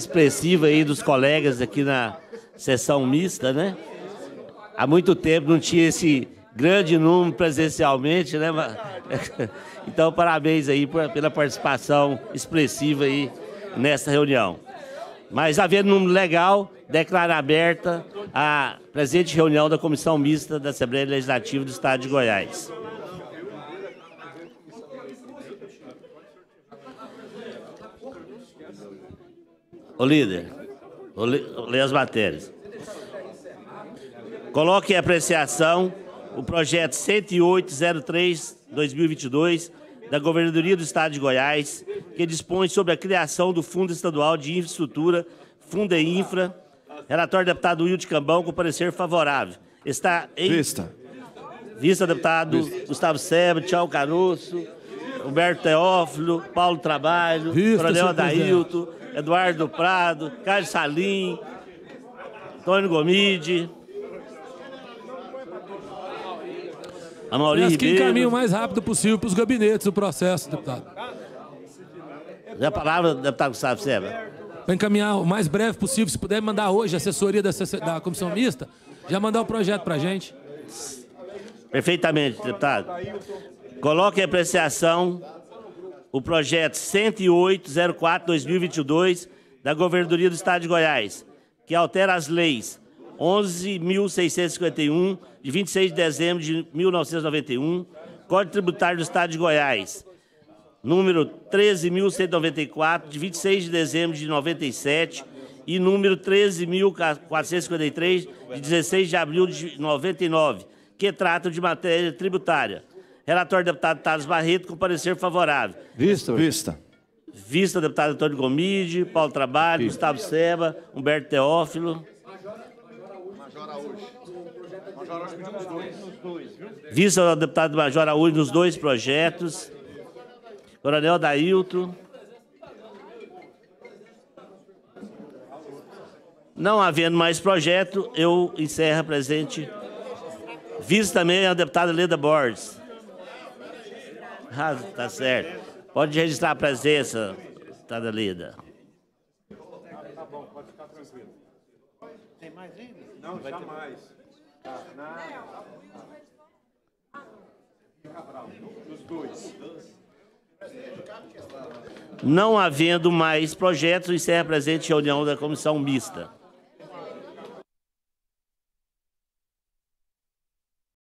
expressiva aí dos colegas aqui na sessão mista, né? Há muito tempo não tinha esse grande número presencialmente, né? Então, parabéns aí pela participação expressiva aí nessa reunião. Mas, havendo número legal, declaro aberta a presente reunião da Comissão Mista da Assembleia Legislativa do Estado de Goiás. Ô líder, vou ler as matérias. Coloque em apreciação o projeto 108.03/2022 da Governadoria do Estado de Goiás, que dispõe sobre a criação do Fundo Estadual de Infraestrutura, Fundeinfra. Relatório deputado Wilde Cambão, com parecer favorável. Está em... Vista, deputado Gustavo Seba, Tchau Caroço, Humberto Teófilo, Paulo Trabalho, Coronel Adailton, Eduardo Prado, Carlos Salim, Antônio Gomide, Amaury Ribeiro. Que encaminhe o mais rápido possível para os gabinetes do processo, deputado. A palavra, deputado Gustavo Seba. Para encaminhar o mais breve possível, se puder mandar hoje a assessoria da Comissão Mista, já mandar o projeto para a gente. Perfeitamente, deputado. Coloque em apreciação o projeto 108.04/2022 da Governadoria do Estado de Goiás, que altera as leis 11.651, de 26 de dezembro de 1991, Código Tributário do Estado de Goiás, número 13.194, de 26 de dezembro de 97, e número 13.453, de 16 de abril de 99, que tratam de matéria tributária. Relatório deputado Thales Barreto, com parecer favorável. Vista. Vista, deputado Antônio Gomide, Paulo Trabalho, Gustavo Seba, Humberto Teófilo. Vista, deputado Major Araújo, nos dois projetos. Coronel Adailton. Não havendo mais projeto, eu encerro a presente. Vista também a deputada Leda Borges. Ah, tá certo. Pode registrar a presença, deputada Leda. Tá bom, pode ficar tranquilo. Tem mais ainda? Não, jamais. Dos dois. Não havendo mais projetos, encerra a presente reunião da Comissão Mista.